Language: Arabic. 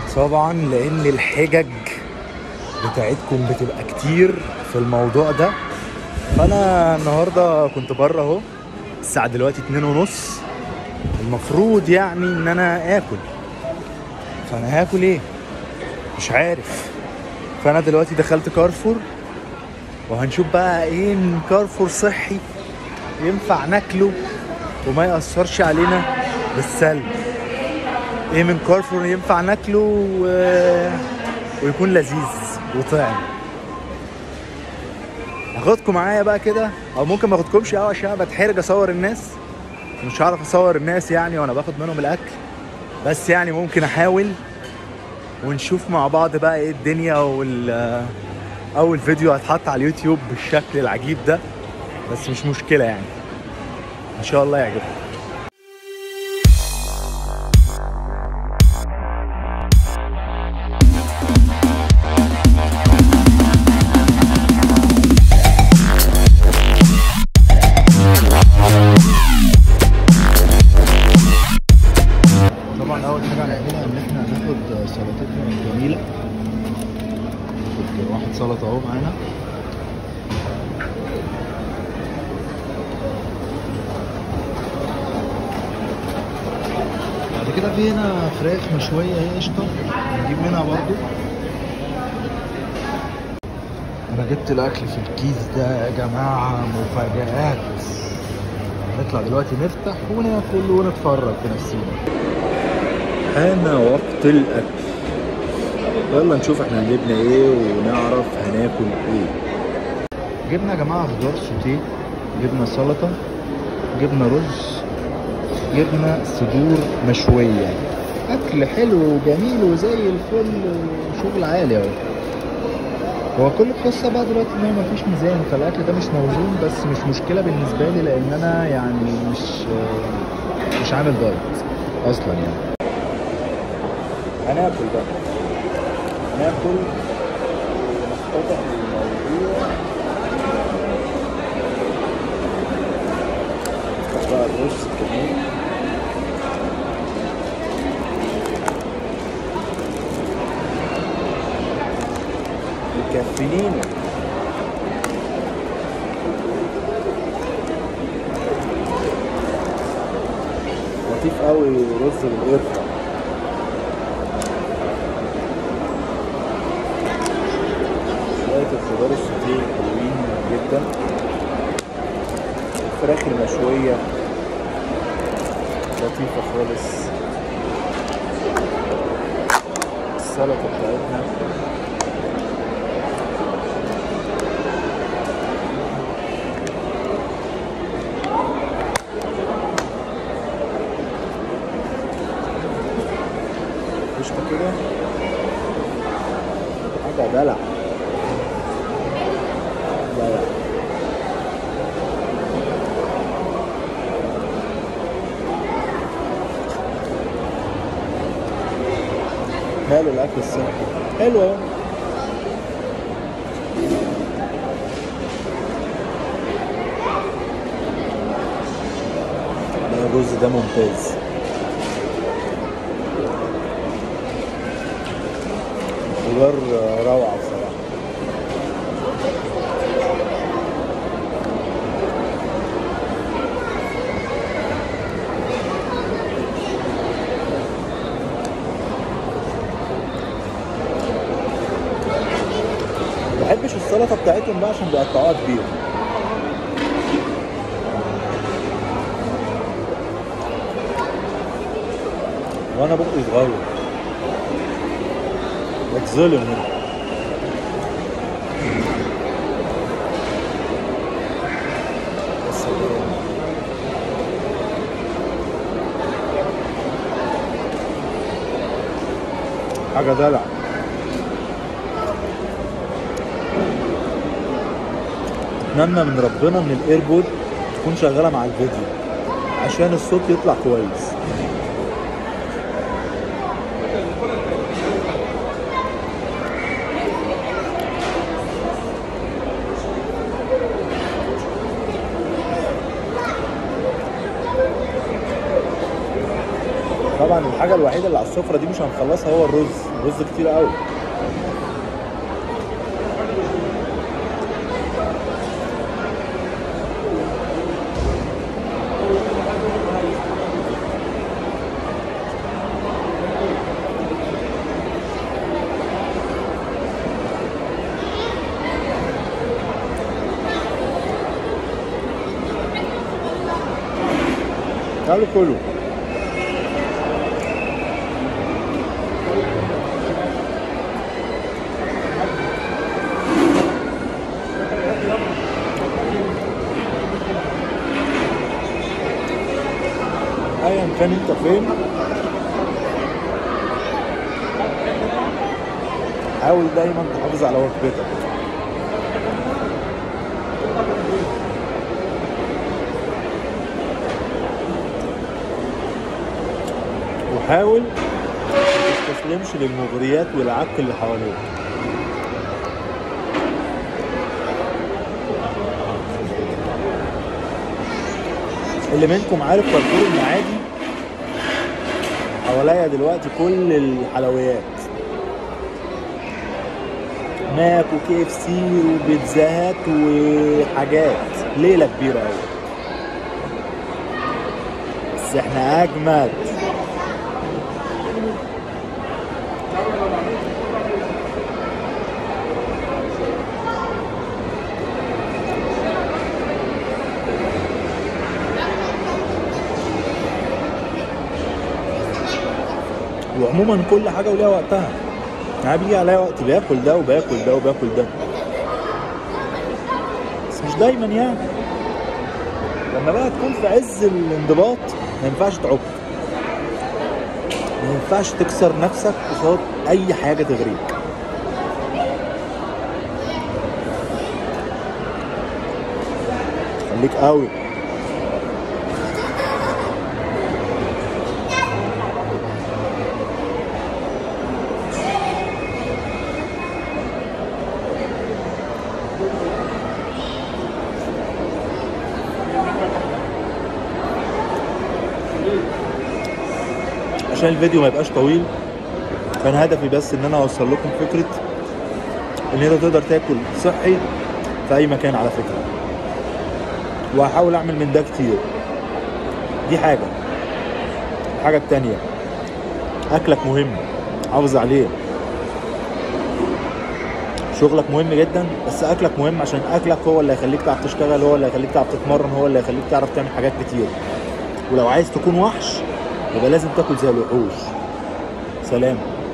طبعا لان الحجج بتاعتكم بتبقى كتير في الموضوع ده. فانا النهارده كنت بره اهو، الساعه دلوقتي 2:30، المفروض يعني ان انا اكل. فانا هاكل ايه؟ مش عارف. فانا دلوقتي دخلت كارفور، وهنشوف بقى ايه من كارفور صحي ينفع ناكله وما يأثرش علينا بالسلب. ايه من كارفور ينفع ناكله ويكون لذيذ وطعم. هاخدكم معايا بقى كده، او ممكن ما اخدكمش قوي عشان انا بتحرج اصور الناس، مش هعرف اصور الناس يعني وانا باخد منهم الاكل، بس يعني ممكن احاول ونشوف مع بعض بقى ايه الدنيا. اول فيديو هتحط على اليوتيوب بالشكل العجيب ده، بس مش مشكلة يعني، ان شاء الله يعجبكم. طبعا اول حاجة هنعملها ان احنا هناخد سلطتنا الجميلة. ناخد واحد سلطة اهو معانا. بعد كده في هنا فراخ مشوية اهي قشطة، نجيب منها برضو. انا جبت الاكل في الكيس ده يا جماعة، مفاجآت. هنطلع دلوقتي نفتح وناكل ونتفرج بنفسنا. انا وقت الاكل، يلا نشوف احنا جبنا ايه ونعرف هناكل ايه. جبنا يا جماعة خضار سوتيه، جبنا سلطة، جبنا رز، جبنا صدور مشوية. اكل حلو وجميل وزي الفل وشغل عالي اهو. هو كل القصة بقى دلوقتي ان هو مفيش ميزان، فالاكل ده مش موزون، بس مش مشكلة بالنسبة لي لان انا يعني مش عامل دايت اصلا يعني. هناكل بقى، هناكل ونفتتح الموضوع بقى. الرز كمان مكفيين. لطيف قوي رز بالقرفة. شوية الخضار السوتيه حلوين جدا. الفراخ المشوية لطيفة خالص. السلطة بتاعتنا قشطة كده، حاجة دلع دلع. حلو الأكل الصحي، حلو اهو. الرز ده ممتاز. خضار روعة بصراحة. مبحبش السلطة بتاعتهم بقى عشان بيقطعوها كبير. وانا بقي صغير بتظلم هنا. حاجة دلع. اتمنى من ربنا ان الايربود تكون شغالة مع الفيديو عشان الصوت يطلع كويس. طبعا طبعا الحاجه الوحيده اللي على السفره دي مش هنخلصها هو الرز. الرز كتير قوي. تعالوا كله. ايا كان انت فين حاول دايما تحافظ على وجبتك. وحاول ما تستسلمش للمغريات والعك اللي حواليك. اللي منكم عارف كارفور المعادي حواليا دلوقتي كل الحلويات، ماك وكي اف سي وبيتزاهات وحاجات، ليله كبيره قوي. بس احنا اجمد. وعموما كل حاجه وليها وقتها. يعني بيجي عليا وقت باكل ده وباكل ده وباكل ده، بس مش دايما يعني. لما بقى تكون في عز الانضباط ما ينفعش تعك، ما ينفعش تكسر نفسك قصاد اي حاجه تغريك. خليك قوي. عشان الفيديو ما يبقاش طويل، كان هدفي بس ان انا اوصل لكم فكره ان انت تقدر تاكل صحي في اي مكان على فكره. وهحاول اعمل من ده كتير. دي حاجه. الحاجه التانيه، اكلك مهم، حافظ عليه. شغلك مهم جدا، بس اكلك مهم عشان اكلك هو اللي هيخليك تعرف تشتغل، هو اللي هيخليك تعرف تتمرن، هو اللي هيخليك تعرف تعمل حاجات كتير. ولو عايز تكون وحش يبقى لازم تاكل زي الوحوش. سلام.